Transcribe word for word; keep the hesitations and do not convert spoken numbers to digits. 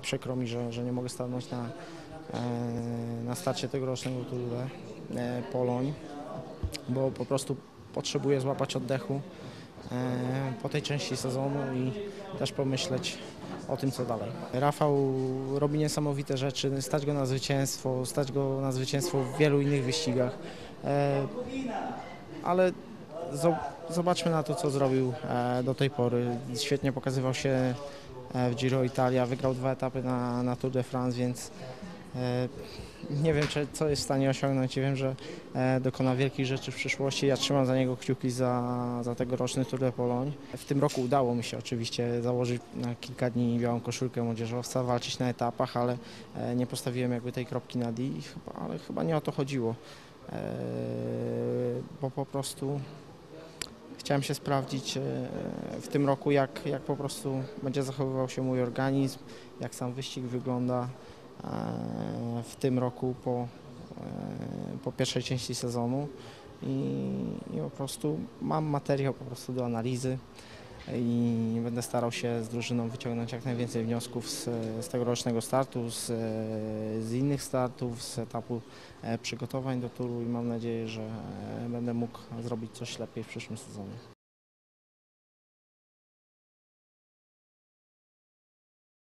przykro mi, że, że nie mogę stanąć na, na starcie tegorocznego Tour de Pologne, bo po prostu potrzebuję złapać oddechu po tej części sezonu i też pomyśleć o tym, co dalej. Rafał robi niesamowite rzeczy, stać go na zwycięstwo, stać go na zwycięstwo w wielu innych wyścigach, ale zobaczmy na to, co zrobił do tej pory. Świetnie pokazywał się w Giro Italia, wygrał dwa etapy na, na Tour de France, więc nie wiem, czy, co jest w stanie osiągnąć. Wiem, że dokona wielkich rzeczy w przyszłości. Ja trzymam za niego kciuki za, za tegoroczny Tour de Pologne. W tym roku udało mi się oczywiście założyć na kilka dni białą koszulkę młodzieżowca, walczyć na etapach, ale nie postawiłem jakby tej kropki nad i, chyba, ale chyba nie o to chodziło, bo po prostu chciałem się sprawdzić w tym roku, jak, jak po prostu będzie zachowywał się mój organizm, jak sam wyścig wygląda w tym roku po, po pierwszej części sezonu i, i po prostu mam materiał po prostu do analizy i będę starał się z drużyną wyciągnąć jak najwięcej wniosków z, z tegorocznego startu, z, z innych startów, z etapu przygotowań do turu i mam nadzieję, że będę mógł zrobić coś lepiej w przyszłym sezonie.